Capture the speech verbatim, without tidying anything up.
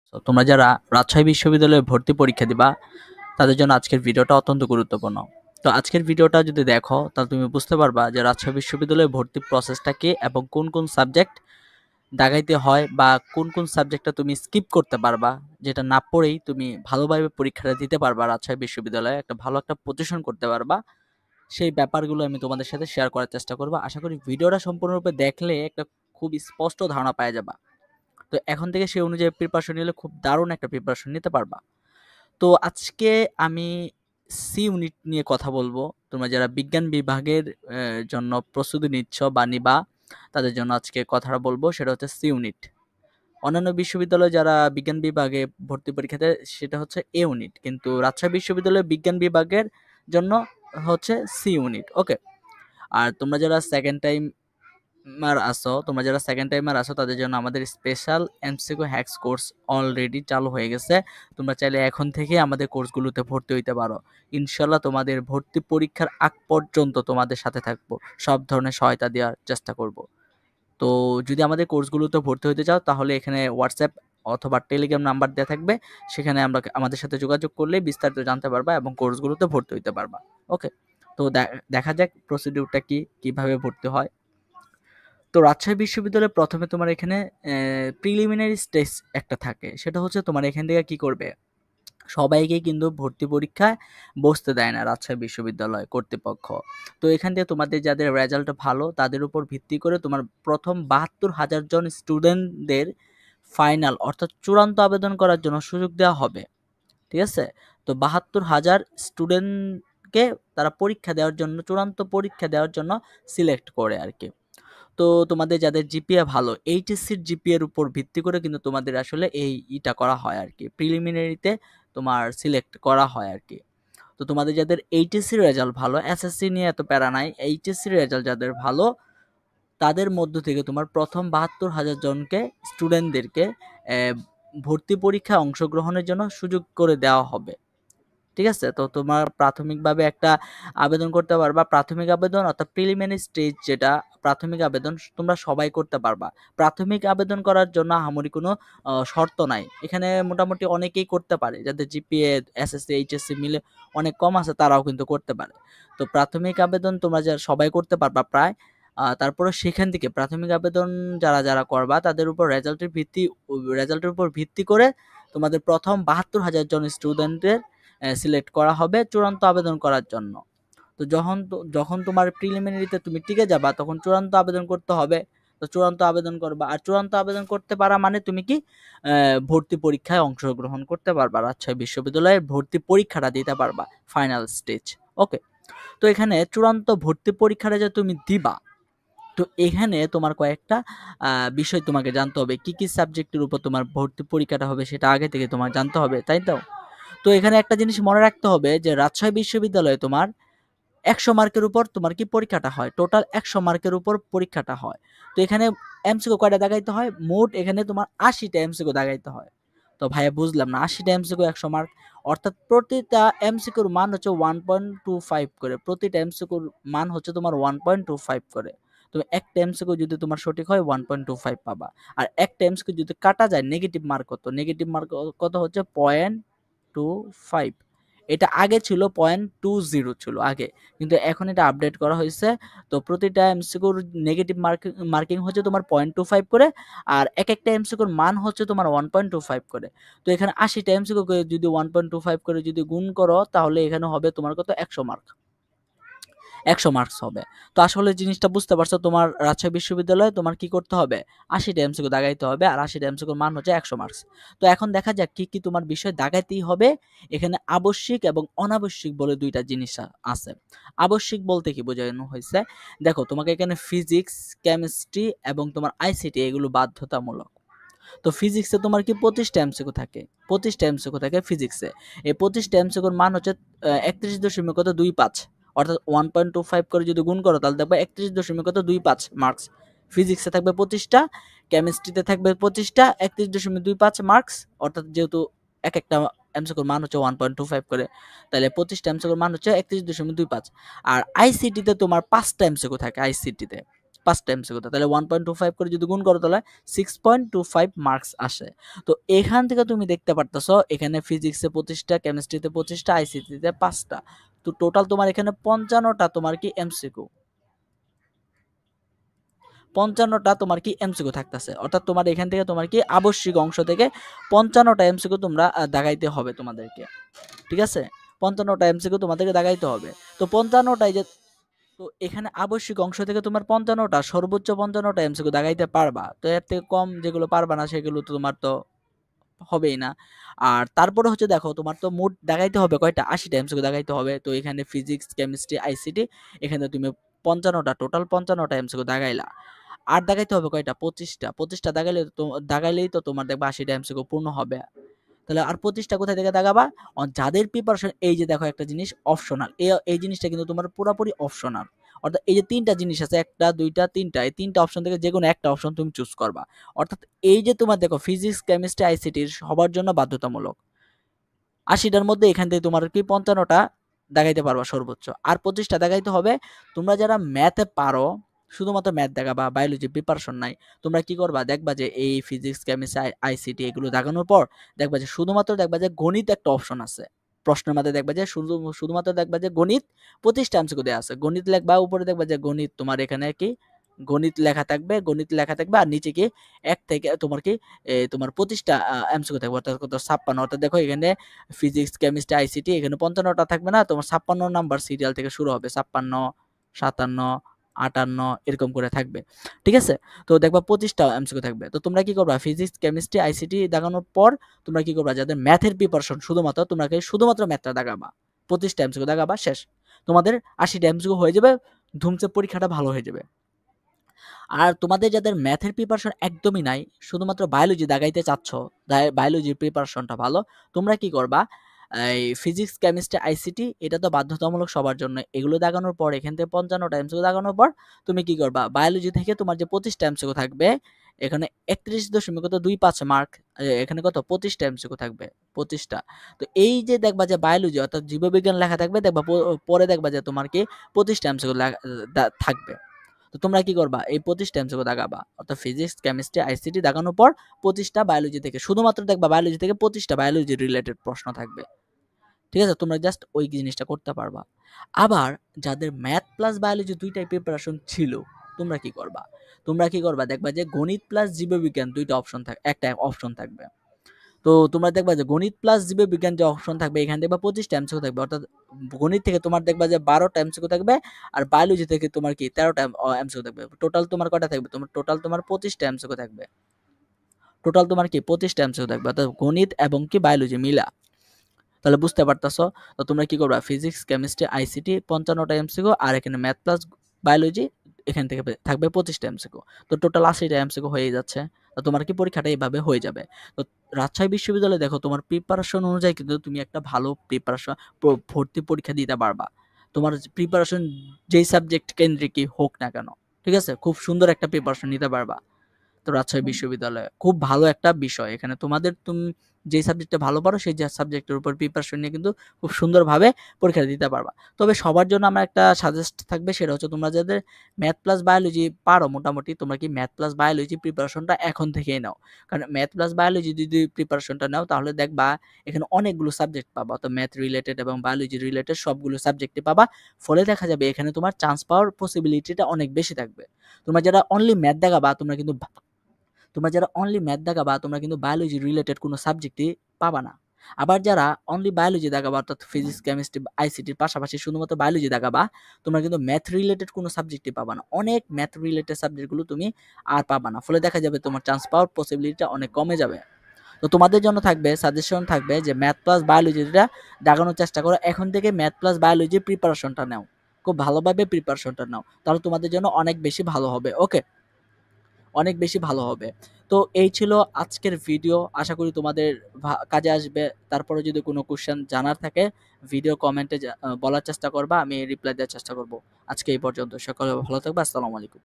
তো তোমরা যারা রাজশাহী বিশ্ববিদ্যালয়ে ভর্তি পরীক্ষা দিবা তাদের জন্য আজকের ভিডিওটা অত্যন্ত গুরুত্বপূর্ণ। তো আজকের ভিডিওটা যদি দেখো তাহলে তুমি বুঝতে পারবা যে রাজশাহী বিশ্ববিদ্যালয়ে ভর্তি প্রসেসটা কি এবং কোন কোন সাবজেক্ট দাগাইতে হয় বা কোন কোন সাবজেক্টটা তুমি স্কিপ করতে পারবা, যেটা না পড়েই তুমি ভালোভাবে পরীক্ষাটা দিতে পারবা, রাজশাহী বিশ্ববিদ্যালয়ে একটা ভালো একটা পজিশন করতে পারবা। সেই ব্যাপারগুলো আমি তোমাদের সাথে শেয়ার করার চেষ্টা করবো। আশা করি ভিডিওটা সম্পূর্ণরূপে দেখলে একটা খুব স্পষ্ট ধারণা পাওয়া যাবা। তো এখন থেকে সেই অনুযায়ী প্রিপারেশন নিলে খুব দারুণ একটা প্রিপারেশন নিতে পারবা। তো আজকে আমি সি ইউনিট নিয়ে কথা বলবো। তোমরা যারা বিজ্ঞান বিভাগের আহ, জন্য প্রস্তুতি নিচ্ছ বা নিবা তাদের জন্য আজকে কথাটা বলবো, সেটা হচ্ছে সি ইউনিট। অন্যান্য বিশ্ববিদ্যালয়ে যারা বিজ্ঞান বিভাগে ভর্তি পরীক্ষা দেয় সেটা হচ্ছে এ ইউনিট, কিন্তু রাজশাহী বিশ্ববিদ্যালয়ে বিজ্ঞান বিভাগের জন্য হচ্ছে সি ইউনিট। ওকে। আর তোমরা যারা সেকেন্ড টাইম আর আসো তোমরা যারা সেকেন্ড টাইমার আসো তাদের জন্য আমাদের special MCQ hacks course already চালু হয়ে গেছে। তোমরা চাইলে এখন থেকে আমাদের কোর্সগুলোতে ভর্তি হইতে পারো। ইনশাল্লাহ তোমাদের ভর্তি পরীক্ষার আগ পর্যন্ত তোমাদের সাথে থাকবো, সব ধরনের সহায়তা দেওয়ার চেষ্টা করব। তো যদি আমাদের কোর্সগুলোতে ভর্তি হতে চাও তাহলে এখানে হোয়াটসঅ্যাপ অথবা টেলিগ্রাম নাম্বার দেওয়া থাকবে, সেখানে আমরা আমাদের সাথে যোগাযোগ করলে বিস্তারিত জানতে পারবা এবং কোর্সগুলোতে ভর্তি হইতে পারবা। ওকে। তো দেখা যাক প্রসিডিউরটা কি, কিভাবে ভর্তি হয়। তো রাজশাহী বিশ্ববিদ্যালয়ে প্রথমে তোমার এখানে প্রিলিমিনারি স্টেজ একটা থাকে, সেটা হচ্ছে তোমার এখান থেকে কি করবে, সবাইকে কিন্তু ভর্তি পরীক্ষায় বসতে দেয় না রাজশাহী বিশ্ববিদ্যালয় কর্তৃপক্ষ। তো এখান থেকে তোমাদের যাদের রেজাল্ট ভালো তাদের উপর ভিত্তি করে তোমার প্রথম বাহাত্তর হাজার জন স্টুডেন্টদের ফাইনাল অর্থাৎ চূড়ান্ত আবেদন করার জন্য সুযোগ দেওয়া হবে। ঠিক আছে। তো বাহাত্তর হাজার স্টুডেন্টকে তারা পরীক্ষা দেওয়ার জন্য, চূড়ান্ত পরীক্ষা দেওয়ার জন্য সিলেক্ট করে আর কি। তো তোমাদের যাদের জিপিএ ভালো, এইচএসসির জিপিএর উপর ভিত্তি করে কিন্তু তোমাদের আসলে এই ইটা করা হয় আর কি, প্রিলিমিনারিতে তোমার সিলেক্ট করা হয় আর কি। তো তোমাদের যাদের এইচএসসির রেজাল্ট ভালো, এসএসসি নিয়ে এত প্যারা নাই, এইচএসসির রেজাল্ট যাদের ভালো তাদের মধ্য থেকে তোমার প্রথম বাহাত্তর হাজার জনকে স্টুডেন্টদেরকে ভর্তি পরীক্ষায় অংশগ্রহণের জন্য সুযোগ করে দেওয়া হবে। ঠিক আছে। তো তোমার প্রাথমিকভাবে একটা আবেদন করতে পারবা, প্রাথমিক আবেদন অর্থাৎ প্রিলিমিনারি স্টেজ, যেটা প্রাথমিক আবেদন তোমরা সবাই করতে পারবা। প্রাথমিক আবেদন করার জন্য আহামরি কোনো শর্ত নাই, এখানে মোটামুটি অনেকেই করতে পারে, যাদের জিপিএ এসএসসি এইচএসসি মিলে অনেক কম আছে তারাও কিন্তু করতে পারে। তো প্রাথমিক আবেদন তোমরা যারা সবাই করতে পারবা প্রায়। তারপরে সেখান থেকে প্রাথমিক আবেদন যারা যারা করবা তাদের উপর রেজাল্টের ভিত্তি রেজাল্টের উপর ভিত্তি করে তোমাদের প্রথম বাহাত্তর হাজার জন স্টুডেন্টের সিলেক্ট করা হবে চূড়ান্ত আবেদন করার জন্য। তো যখন যখন তোমার প্রিলিমিনারিতে তুমি টিকে যাবা তখন চূড়ান্ত আবেদন করতে হবে। তো চূড়ান্ত আবেদন করবা, আর চূড়ান্ত আবেদন করতে পারা মানে তুমি কি ভর্তি পরীক্ষায় অংশগ্রহণ করতে পারবা, রাজশাহী বিশ্ববিদ্যালয়ের ভর্তি পরীক্ষাটা দিতে পারবা, ফাইনাল স্টেজ। ওকে। তো এখানে চূড়ান্ত ভর্তি পরীক্ষাটা যে তুমি দিবা, তো এখানে তোমার কয়েকটা বিষয় তোমাকে জানতে হবে, কি কি সাবজেক্টের উপর তোমার ভর্তি পরীক্ষাটা হবে সেটা আগে থেকে তোমার জানতে হবে, তাই তো? তো এখানে একটা জিনিস মনে রাখতে হবে যে রাজশাহী বিশ্ববিদ্যালয়ে তোমার একশো মার্কের উপর তোমার কি পরীক্ষাটা হয়, টোটাল একশো মার্কের উপর পরীক্ষাটা হয়। তো এখানে এমসিকিউ কয়টা দাগাইতে হয়, মোট এখানে তোমার আশিটা এমসিকিউ দাগাইতে হয়। তো ভাইয়া বুঝলাম না, আশিটা এমসিকিউ একশো মার্ক, অর্থাৎ প্রতিটা এমসিকিউর মান হচ্ছে ওয়ান পয়েন্ট টু ফাইভ করে, প্রতিটা এমসিকিউর মান হচ্ছে তোমার ওয়ান পয়েন্ট টু ফাইভ করে। তুমি একটা এমসিকিউ যদি তোমার সঠিক হয় ওয়ান পয়েন্ট টু ফাইভ পাবা, আর একটা এমসিকিউ যদি কাটা যায় নেগেটিভ মার্ক কত, নেগেটিভ মার্ক কত হচ্ছে পয়েন্ট টু ফাইভ। এটা আগে ছিল পয়েন্ট টু জিরো ছিল আগে, কিন্তু এখন এটা আপডেট করা হয়েছে। তো প্রতিটা এমসিকিউর নেগেটিভ মার্কিং মার্কিং হচ্ছে তোমার পয়েন্ট টু ফাইভ করে, আর এক একটা এমসিকিউর মান হচ্ছে তোমার ওয়ান পয়েন্ট টু ফাইভ করে। তো এখানে আশিটা এমসিকিউ যদি ওয়ান পয়েন্ট টু ফাইভ করে যদি গুণ করো তাহলে এখানে হবে তোমার কত, একশো মার্ক, একশো মার্কস হবে। তো আসলে জিনিসটা বুঝতে পারছো, তোমার রাজশাহী বিশ্ববিদ্যালয়ে তোমার কি করতে হবে, আশিটা এমসিকিউ দাগাইতে হবে, আর আশিটা এমসিকিউর মান হচ্ছে একশো মার্কস। তো এখন দেখা যাক কি কি তোমার বিষয় দাগাইতেই হবে। এখানে আবশ্যিক এবং অনাবশ্যিক বলে দুইটা জিনিস আছে। আবশ্যিক বলতে কি বোঝানো হয়েছে, দেখো তোমাকে এখানে ফিজিক্স, কেমিস্ট্রি এবং তোমার আইসিটি এগুলো বাধ্যতামূলক। তো ফিজিক্সে তোমার কি পঁচিশটা এমসিকিউ থাকে, পঁচিশটা এমসিকিউ থাকে ফিজিক্সে। এই পঁচিশটা এমসিকিউর মান হচ্ছে একত্রিশ দশমিক কত দুই পাঁচ, অর্থাৎ ওয়ান পয়েন্ট টু ফাইভ করে যদি গুণ করো তাহলে দেখবে একত্রিশ দশমিক কত দুই পাঁচ মার্কস। ফিজিক্সে থাকবে পঁচিশটা, কেমিস্ট্রিতে থাকবে পঁচিশটা, একত্রিশ দশমিক দুই পাঁচ মার্কস, অর্থাৎ যেহেতু এক একটা এমসিকিউর মান হচ্ছে ওয়ান পয়েন্ট টু ফাইভ করে, তাহলে পঁচিশটা এমসিকিউর মান হচ্ছে একত্রিশ দশমিক দুই পাঁচ। আর আইসিটিতে তোমার পাঁচটা এমসিকিউ থাকে, আইসিটিতে পাঁচটা এমসিকিউ, তাহলে ওয়ান পয়েন্ট টু ফাইভ করে যদি গুণ করো তাহলে six point two five marks আসে। তো এখান থেকে তুমি দেখতে পারতেছো এখানে ফিজিক্সে পঁচিশটা, কেমিস্ট্রিতে পঁচিশটা, আইসিটিতে পাঁচটা, তো টোটাল তোমার এখানে পঞ্চান্নটা তোমার কি এমসিকিউ, পঞ্চান্নটা তোমার কি এমসিকিউ থাকতেছে। অর্থাৎ তোমার এখান থেকে তোমার কি আবশ্যিক অংশ থেকে পঞ্চান্নটা এমসিকিউ তোমরা দাগাইতে হবে তোমাদেরকে, ঠিক আছে? পঞ্চান্নটা এমসিকিউ তোমাদেরকে দাগাইতে হবে। তো পঞ্চান্নটাই যে, তো এখানে আবশ্যিক অংশ থেকে তোমার পঞ্চান্নটা, সর্বোচ্চ পঞ্চান্নটা এমসিকিউ দাগাইতে পারবা। তো এর থেকে কম যেগুলো পারবা না সেগুলো তো তোমার তো হবেই না। আর তারপরে হচ্ছে দেখো তোমার তো মোট দাগাইতে হবে কয়টা, আশিটা এমসিকিউ দাগাইতে হবে। তো এখানে ফিজিক্স, কেমিস্ট্রি, আইসিটি, এখানে তুমি পঞ্চান্নটা, টোটাল পঞ্চান্নটা এমসিকিউ দাগাইলা। আর দাগাইতে হবে কয়টা, পঁচিশটা। পঁচিশটা দাগাইলে তো দাগাইলেই তো তোমার দেখবা আশিটা এমসিকিউ পূর্ণ হবে। তাহলে আর পঁচিশটা কোথায় থেকে দাগাবা, যাদের প্রিপারেশন, এই যে দেখো একটা জিনিস অপশনাল, এই এই জিনিসটা কিন্তু তোমার পুরোপুরি অপশনাল। অর্থাৎ এই যে তিনটা জিনিস আছে, একটা, দুইটা, তিনটা, এই তিনটা অপশন থেকে যে কোনো একটা অপশন তুমি চুজ করবা। অর্থাৎ এই যে তোমার দেখো ফিজিক্স, কেমিস্ট্রি, আইসিটি সবার জন্য বাধ্যতামূলক। আশিটার মধ্যে এখান থেকে তোমার কি পঞ্চান্নটা দেখাইতে পারবা সর্বোচ্চ, আর পঁচিশটা দেখাইতে হবে। তোমরা যারা ম্যাথে পারো, শুধুমাত্র ম্যাথ দেখাবা, বায়োলজি প্রিপারেশন নাই, তোমরা কি করবা, দেখবা যে এই ফিজিক্স, কেমিস্ট্রি, আইসিটি এগুলো দেখানোর পর দেখবা যে শুধুমাত্র দেখবা যে গণিত একটা অপশন আছে প্রশ্নের মধ্যে, দেখবা যে শুধু শুধুমাত্র দেখবা যে গণিত পঁচিশটা এমসিকিউ দেওয়া আছে, গণিত লেখবা, উপরে দেখবা যে গণিত তোমার এখানে কি গণিত লেখা থাকবে, গণিত লেখা থাকবে, আর নিচে কি এক থেকে তোমার কি তোমার পঁচিশটা এমসিকিউ থাকবে, অর্থাৎ কত, ছাপ্পান্ন। অর্থাৎ দেখো এখানে ফিজিক্স, কেমিস্ট্রি, আইসিটি এখানে পঞ্চান্নটা থাকবে না, তোমার ছাপ্পান্ন নাম্বার সিরিয়াল থেকে শুরু হবে, ছাপ্পান্ন, সাতান্ন, আটান্ন এরকম করে থাকবে, ঠিক আছে? তো দেখবা পঁচিশটা এমসিকিউ থাকবে। তো তোমরা কি করবা, ফিজিক্স, কেমিস্ট্রি, আইসিটি দেখানোর পর তোমরা কি করবা, যাদের ম্যাথের প্রিপারেশন শুধুমাত্র, তোমরা শুধুমাত্র ম্যাথটা দেখাবা, পঁচিশটা এমসিকিউ দেখাবা, শেষ, তোমাদের আশিটা এমসিকিউ হয়ে যাবে, ধুমসে পরীক্ষাটা ভালো হয়ে যাবে। আর তোমাদের যাদের ম্যাথের প্রিপারেশন একদমই নাই, শুধুমাত্র বায়োলজি দাগাইতে চাচ্ছ, বায়োলজির প্রিপারেশনটা ভালো, তোমরা কি করবা, এই ফিজিক্স, কেমিস্ট্রি, আইসিটি এটা তো বাধ্যতামূলক সবার জন্য, এগুলো দাগানোর পর এখান থেকে পঞ্চান্নটা এমসিকিউ দাগানোর পর তুমি কি করবা, বায়োলজি থেকে তোমার যে পঁচিশটা এমসিকিউ থাকবে, এখানে একত্রিশ দশমিক কত দুই পাঁচ মার্ক, এখানে কত পঁচিশটা এমসিকিউ থাকবে, পঁচিশটা। তো এই যে দেখবা যে বায়োলজি অর্থাৎ জীববিজ্ঞান লেখা থাকবে, দেখবা পরে দেখবা যে তোমার কি পঁচিশটা এমসিকিউ থাকবে। তো তোমরা কি করবা, এই পঁচিশটা এমসিকিউ দাগাবা, অর্থাৎ ফিজিক্স, কেমিস্ট্রি, আইসিটি দাগানোর পর পঁচিশটা বায়োলজি থেকে, শুধুমাত্র দেখবা বায়োলজি থেকে পঁচিশটা বায়োলজি রিলেটেড প্রশ্ন থাকবে, ঠিক আছে? তোমরা জাস্ট ওই জিনিসটা করতে পারবা। আবার যাদের ম্যাথ প্লাস বায়োলজি দুইটাই প্রিপারেশন ছিল, তোমরা কি করবা, তোমরা কি করবা, দেখবা যে গণিত প্লাস জীববিজ্ঞান দুইটা অপশন থাকবে, একটা অপশন থাকবে। তো তোমরা দেখবা যে গণিত প্লাস জীববিজ্ঞান যে অপশন থাকবে, এখানে দেখবা পঁচিশটা এমসিকিউ থাকবে, অর্থাৎ গণিত থেকে তোমার দেখবা যে বারোটা এমসিকিউ থাকবে, আর বায়োলজি থেকে তোমার কি তেরোটা এমসিকিউ থাকবে। টোটাল তোমার কয়টা থাকবে, তোমার টোটাল তোমার পঁচিশটা এমসিকিউ থাকবে, টোটাল তোমার কি পঁচিশটা এমসিকিউ থাকবে, অর্থাৎ গণিত এবং কি বায়োলজি মিলা। তাহলে বুঝতে পারতাছো? তো তোমরা কি করবা, ফিজিক্স, কেমিস্ট্রি, আইসিটি পঞ্চান্নটা এমসিকিউ, আর এখানে ম্যাথ প্লাস বায়োলজি এখান থেকে থাকবে পঁচিশটা এমসিকিউ, তো টোটাল আশিটা এমসিকিউ হয়ে যাচ্ছে। তো তোমার কি পরীক্ষাটা এইভাবে হয়ে যাবে। তো রাজশাহী বিশ্ববিদ্যালয়ে দেখো তোমার প্রিপারেশন অনুযায়ী কিন্তু তুমি একটা ভালো প্রিপারেশন ভর্তি পরীক্ষা দিতে পারবা, তোমার প্রিপারেশন যেই সাবজেক্ট কেন্দ্রিকই হোক না কেন, ঠিক আছে? খুব সুন্দর একটা প্রিপারেশন নিতে পারবা। তো রাজশাহী বিশ্ববিদ্যালয়ে খুব ভালো একটা বিষয়, এখানে তোমাদের তুমি যে সাবজেক্টে ভালো পারো সেই সাবজেক্টের উপর প্রিপারেশন নিয়ে কিন্তু খুব সুন্দরভাবে পরীক্ষা দিতে পারবা। তবে সবার জন্য আমার একটা সাজেস্ট থাকবে, সেটা হচ্ছে তোমরা যাদের ম্যাথ প্লাস বায়োলজি পারো মোটামুটি, তোমরা কি ম্যাথ প্লাস বায়োলজি প্রিপারেশনটা এখন থেকেই নাও। কারণ ম্যাথ প্লাস বায়োলজি যদি প্রিপারেশনটা নাও তাহলে দেখবা এখানে অনেকগুলো সাবজেক্ট পাবা, তো ম্যাথ রিলেটেড এবং বায়োলজি রিলেটেড সবগুলো সাবজেক্টে পাবা। ফলে দেখা যাবে এখানে তোমার চান্স পাওয়ার পসিবিলিটিটা অনেক বেশি থাকবে। তোমরা যারা অনলি ম্যাথ দেখাবা, তোমরা কিন্তু তোমরা যারা অনলি ম্যাথ দেখাবা, তোমরা কিন্তু বায়োলজি রিলেটেড কোনো সাবজেক্টই পাবা না। আবার যারা অনলি বায়োলজি দেখাবা, অর্থাৎ ফিজিক্স, কেমিস্ট্রি, আইসিটির পাশাপাশি শুধুমাত্র বায়োলজি দেখাবা, তোমরা কিন্তু ম্যাথ রিলেটেড কোনো সাবজেক্টই পাবা না। অনেক ম্যাথ রিলেটেড সাবজেক্টগুলো তুমি আর পাবা না। ফলে দেখা যাবে তোমার চান্স পাওয়ার পসিবিলিটিটা অনেক কমে যাবে। তো তোমাদের জন্য থাকবে সাজেশন থাকবে যে ম্যাথ প্লাস বায়োলজিটা দেখানোর চেষ্টা করো, এখন থেকে ম্যাথ প্লাস বায়োলজি প্রিপারেশনটা নাও, খুব ভালোভাবে প্রিপারেশনটা নাও, তাহলে তোমাদের জন্য অনেক বেশি ভালো হবে। ওকে, অনেক বেশি ভালো হবে। তো এই ছিল আজকের ভিডিও, আশা করি তোমাদের কাজে আসবে। তারপরে যদি কোনো কোশ্চেন জানার থাকে ভিডিও কমেন্টে বলার চেষ্টা করবা, আমি রিপ্লাই দেওয়ার চেষ্টা করব। আজকে এই পর্যন্ত, সকলে ভালো থাকবে। আসসালামু আলাইকুম।